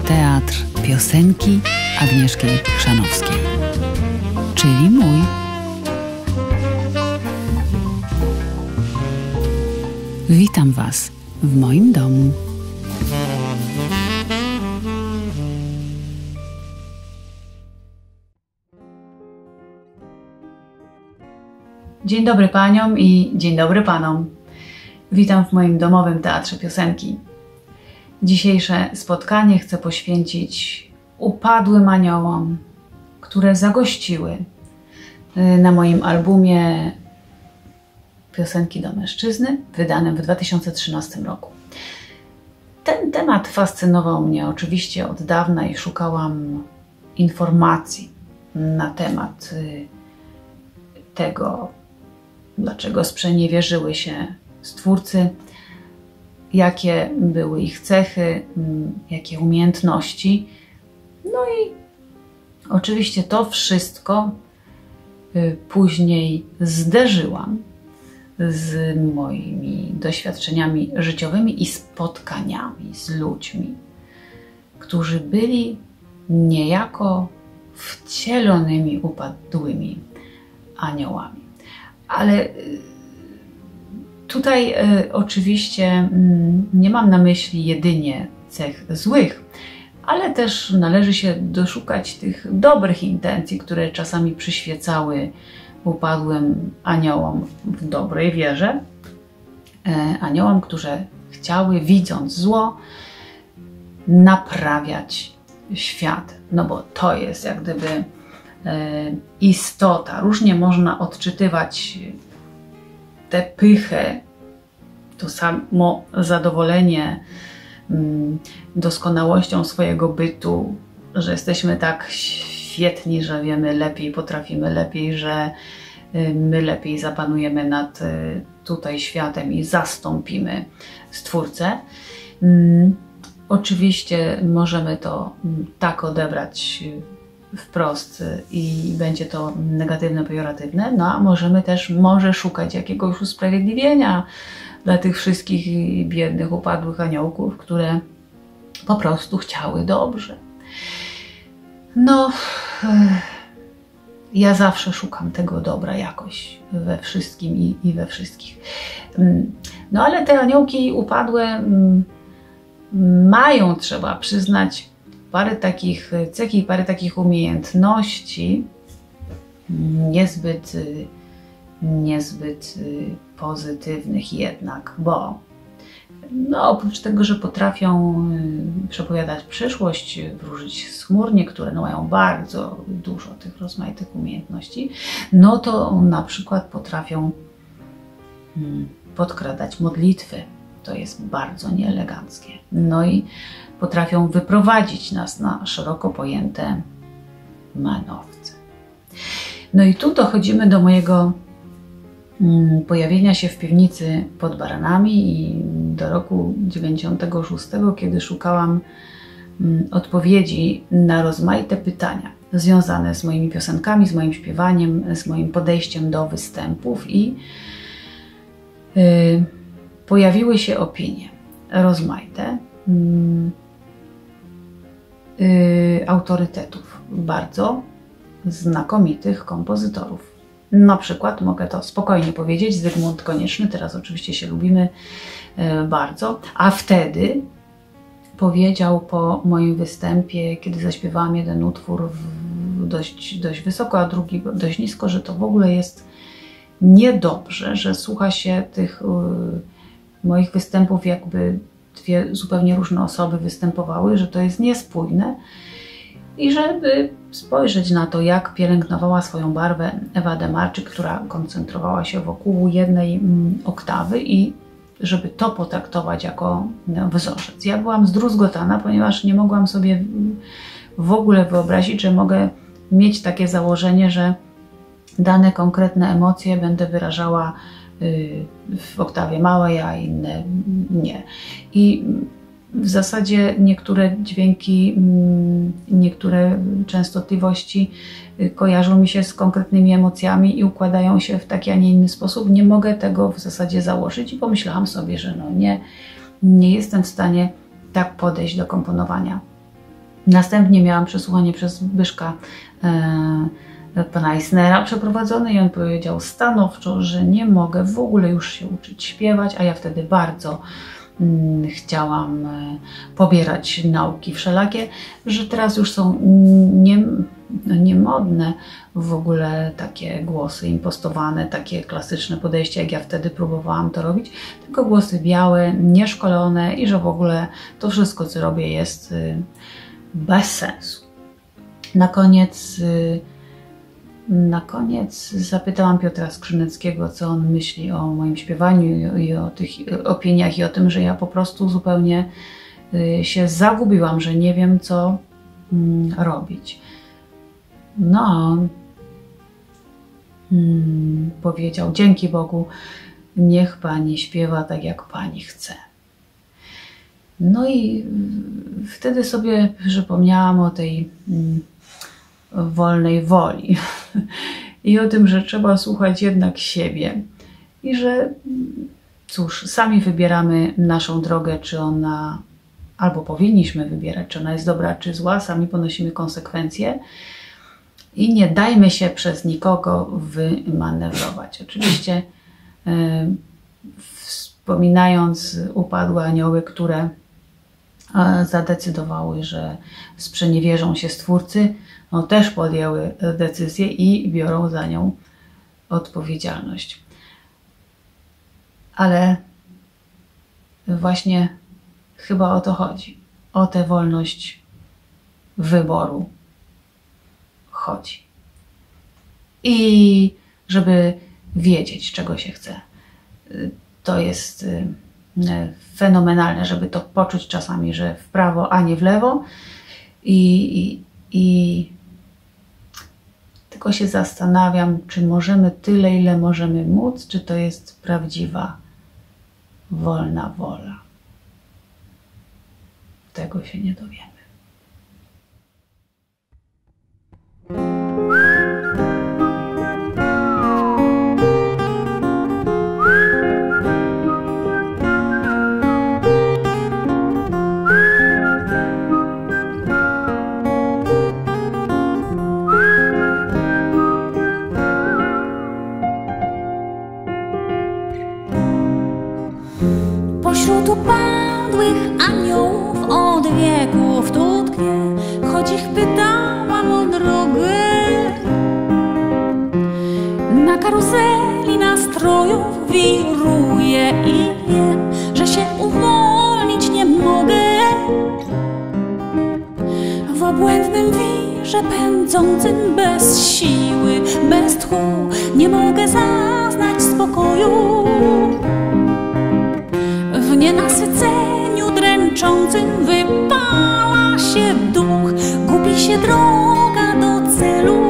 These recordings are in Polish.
teatr piosenki Agnieszki Chrzanowskiej, czyli mój. Witam Was w moim domu. Dzień dobry Paniom i dzień dobry Panom. Witam w moim domowym teatrze piosenki. Dzisiejsze spotkanie chcę poświęcić upadłym aniołom, które zagościły na moim albumie Piosenki do mężczyzny, wydanym w 2013 roku. Ten temat fascynował mnie oczywiście od dawna i szukałam informacji na temat tego, dlaczego sprzeniewierzyły się stwórcy, jakie były ich cechy, jakie umiejętności. No i oczywiście to wszystko później zderzyłam z moimi doświadczeniami życiowymi i spotkaniami z ludźmi, którzy byli niejako wcielonymi upadłymi aniołami. Ale tutaj oczywiście nie mam na myśli jedynie cech złych, ale też należy się doszukać tych dobrych intencji, które czasami przyświecały upadłym aniołom w dobrej wierze. Aniołom, którzy chciały, widząc zło, naprawiać świat. No bo to jest jak gdyby istota. Różnie można odczytywać tę pychę, to samo zadowolenie doskonałością swojego bytu, że jesteśmy tak świetni, że wiemy lepiej, potrafimy lepiej, że my lepiej zapanujemy nad tutaj światem i zastąpimy Stwórcę. Oczywiście możemy to tak odebrać wprost i będzie to negatywne, pejoratywne, no a możemy też szukać jakiegoś usprawiedliwienia dla tych wszystkich biednych, upadłych aniołków, które po prostu chciały dobrze. No, ja zawsze szukam tego dobra jakoś we wszystkim i we wszystkich. No ale te aniołki upadłe mają, trzeba przyznać, parę takich cech i parę takich umiejętności niezbyt pozytywnych jednak, bo no, oprócz tego, że potrafią przepowiadać przyszłość, wróżyć z chmur, niektóre mają bardzo dużo tych rozmaitych umiejętności, no to na przykład potrafią podkradać modlitwy. To jest bardzo nieeleganckie. No i potrafią wyprowadzić nas na szeroko pojęte manowce. No i tu dochodzimy do mojego pojawienia się w piwnicy pod Baranami i do roku 96, kiedy szukałam odpowiedzi na rozmaite pytania związane z moimi piosenkami, z moim śpiewaniem, z moim podejściem do występów i pojawiły się opinie rozmaite autorytetów, bardzo znakomitych kompozytorów. Na przykład, mogę to spokojnie powiedzieć, Zygmunt Konieczny, teraz oczywiście się lubimy bardzo, a wtedy powiedział po moim występie, kiedy zaśpiewałam jeden utwór dość wysoko, a drugi dość nisko, że to w ogóle jest niedobrze, że słucha się tych moich występów, jakby dwie zupełnie różne osoby występowały, że to jest niespójne i żeby spojrzeć na to, jak pielęgnowała swoją barwę Ewa Demarczyk, która koncentrowała się wokół jednej oktawy i żeby to potraktować jako wzorzec. Ja byłam zdruzgotana, ponieważ nie mogłam sobie w ogóle wyobrazić, że mogę mieć takie założenie, że dane konkretne emocje będę wyrażała w oktawie małej, a inne nie. I w zasadzie niektóre dźwięki, niektóre częstotliwości kojarzą mi się z konkretnymi emocjami i układają się w taki, a nie inny sposób. Nie mogę tego w zasadzie założyć i pomyślałam sobie, że no nie jestem w stanie tak podejść do komponowania Następnie miałam przesłuchanie przez Zbyszka pana Eisnera przeprowadzone i on powiedział stanowczo, że nie mogę w ogóle już się uczyć śpiewać, a ja wtedy bardzo chciałam pobierać nauki wszelakie, że teraz już są niemodne w ogóle takie głosy impostowane, takie klasyczne podejście, jak ja wtedy próbowałam to robić, tylko głosy białe, nieszkolone i że w ogóle to wszystko, co robię, jest bez sensu. Na koniec zapytałam Piotra Skrzyneckiego, co on myśli o moim śpiewaniu i o tych opiniach i o tym, że ja po prostu zupełnie się zagubiłam, że nie wiem, co robić. No, on powiedział: dzięki Bogu, niech pani śpiewa tak, jak pani chce. No i wtedy sobie przypomniałam o tej wolnej woli i o tym, że trzeba słuchać jednak siebie i że cóż, sami wybieramy naszą drogę, czy ona, albo powinniśmy wybierać, czy ona jest dobra, czy zła, sami ponosimy konsekwencje i nie dajmy się przez nikogo wymanewrować. Oczywiście wspominając upadłe anioły, które zadecydowały, że sprzeniewierzą się Stwórcy, no też podjęły decyzję i biorą za nią odpowiedzialność. Ale właśnie chyba o to chodzi. O tę wolność wyboru chodzi. I żeby wiedzieć, czego się chce. To jest fenomenalne, żeby to poczuć czasami, że w prawo, a nie w lewo. I tylko się zastanawiam, czy możemy tyle, ile możemy móc, czy to jest prawdziwa, wolna wola. Tego się nie dowiemy. Pośród upadłych aniołów od wieków tu tkwie, choć ich pytałam o drogę. Na karuzeli nastrojów wiruję i wiem, że się uwolnić nie mogę. W obłędnym wirze pędzącym bez siły, bez tchu nie mogę zaznać spokoju. W nienasyceniu dręczącym wypala się duch, gubi się droga do celu.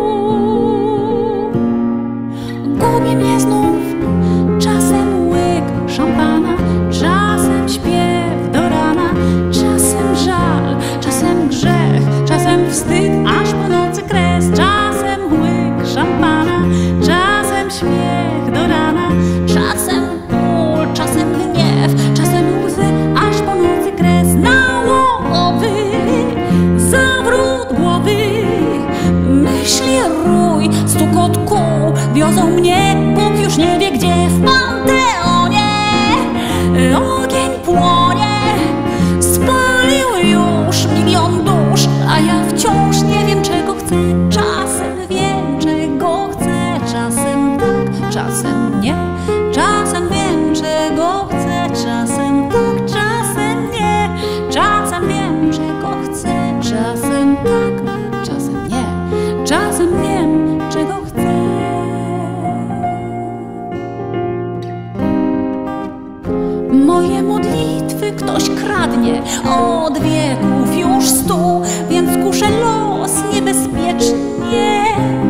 Gubi mnie znów czasem łyk szampana, czasem śpiew do rana, czasem żal, czasem grzech, czasem wstyd, aż po nocy kres. Czasem łyk szampana, czasem śmiech do rana, czasem ból, czasem gniew, czasem łzy, aż po nocy kres. Nałogowy zawrót głowy, myśli rój, stukot kół wiozą mnie, Bóg już nie wie gdzie. W Panteonie ogień płonie, spalił już milion dusz, a ja wciąż nie wiem, czego chcę. Czasem wiem, czego chcę, czasem tak, czasem nie. Czasem wiem, czego chcę, czasem tak, czasem nie. Czasem wiem, czego chcę, czasem tak, czasem nie. Czasem wiem, czego chcę. Moje modlitwy ktoś kradnie od wieków już 100, więc kuszę los niebezpiecznie.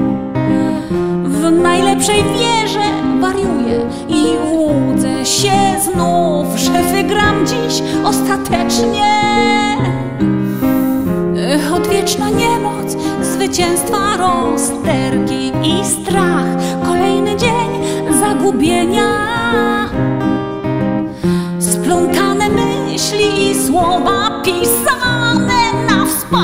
W najlepszej wierze wariuję i łudzę się znów, że wygram dziś ostatecznie. Odwieczna niemoc, zwycięstwa, rozterki i strach, kolejny dzień zagubienia. Splątane myśli i słowa pisane na wspomnienie.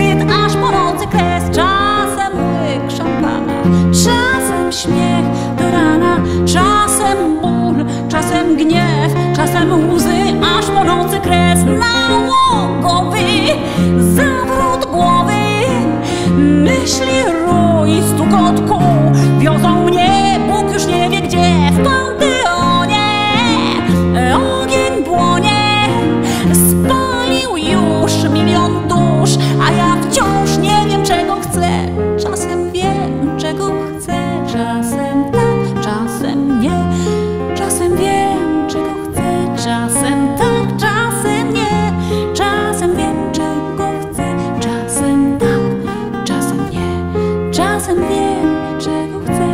wstyd, aż po nocy kres. Czasem łyk szampana, czasem śmiech do rana, czasem ból, czasem gniew, czasem łzy, aż po nocy kres. Nałogowy zawrót głowy, myśli rój, stukot kół wiozą mnie, Bóg już nie wie gdzie. W Panteonie ogień płonie, spalił już milion dusz, a ja wciąż nie wiem czego chcę. Czasem wiem czego chcę, czasem tak, czasem nie. Czasem wiem czego chcę, czasem tak, czasem nie. Czasem wiem czego chcę, czasem tak, czasem nie. Czasem wiem czego chcę.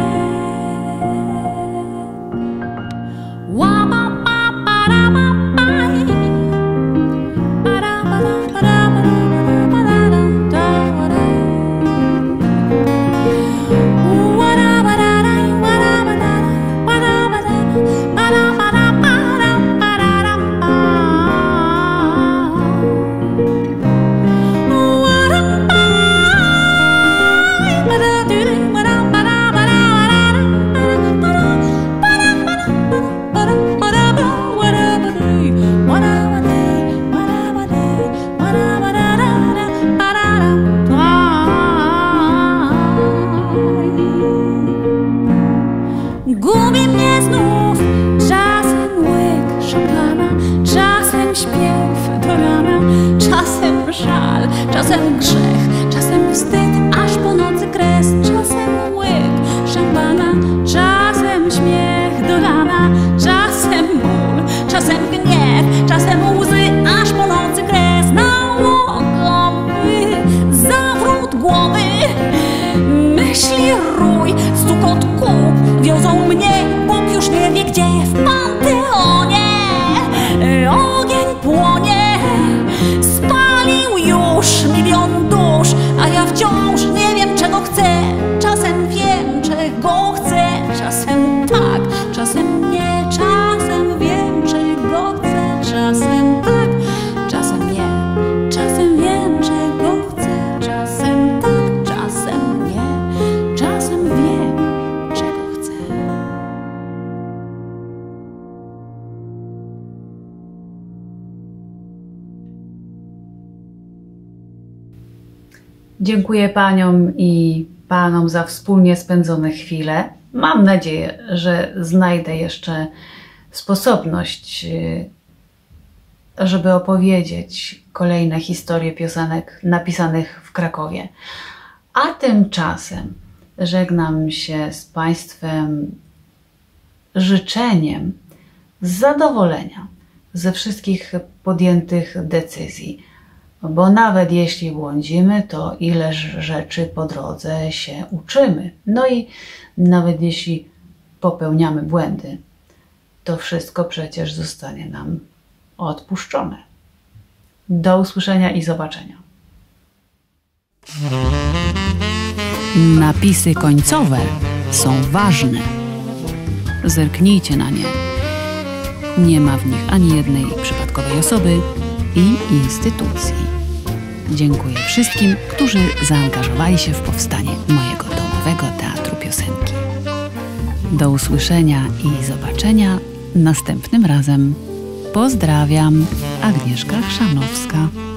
Gubi mnie znów czasem łyk szampana, czasem śpiew do rana, czasem żal, czasem grzech, czasem wstyd, aż po nocy kres. Czasem łyk szampana, czasem śmiech do rana, czasem ból, czasem gniew, czasem łzy, aż po nocy kres. Nałogowy zawrót głowy, myśli rój, stukot kół wiozą mnie, Bóg już nie wie gdzie. W Panteonie ogień płonie, spalił już milion dusz, a ja wciąż nie wiem czego chcę. Czasem wiem czego chcę, czasem tak, czasem nie. Czasem wiem czego chcę, czasem tak, czasem nie. Czasem wiem czego chcę, czasem tak, czasem nie. Czasem wiem czego chcę. Dziękuję paniom i panom za wspólnie spędzone chwile. Mam nadzieję, że znajdę jeszcze sposobność, żeby opowiedzieć kolejne historie piosenek napisanych w Krakowie. A tymczasem żegnam się z państwem życzeniem zadowolenia ze wszystkich podjętych decyzji. Bo nawet jeśli błądzimy, to ileż rzeczy po drodze się uczymy. No i nawet jeśli popełniamy błędy, to wszystko przecież zostanie nam odpuszczone. Do usłyszenia i zobaczenia. Napisy końcowe są ważne. Zerknijcie na nie. Nie ma w nich ani jednej przypadkowej osoby i instytucji. Dziękuję wszystkim, którzy zaangażowali się w powstanie mojego domowego teatru piosenki. Do usłyszenia i zobaczenia następnym razem. Pozdrawiam, Agnieszka Chrzanowska.